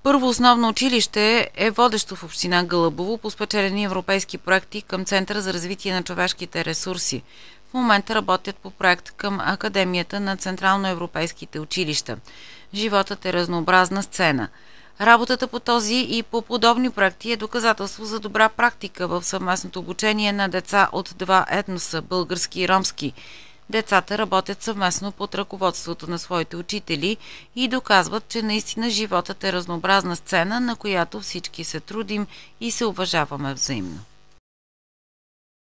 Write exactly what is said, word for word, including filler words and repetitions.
Първо основно училище е водещо в община Гълъбово по спечелени европейски проекти към Центъра за развитие на човешките ресурси. В момента работят по проект към Академията на централноевропейските училища. Животът е разнообразна сцена. Работата по този и по подобни проекти е доказателство за добра практика в съвместното обучение на деца от два етноса – български и ромски. Децата работят съвместно под ръководството на своите учители и доказват, че наистина животът е разнообразна сцена, на която всички се трудим и се уважаваме взаимно.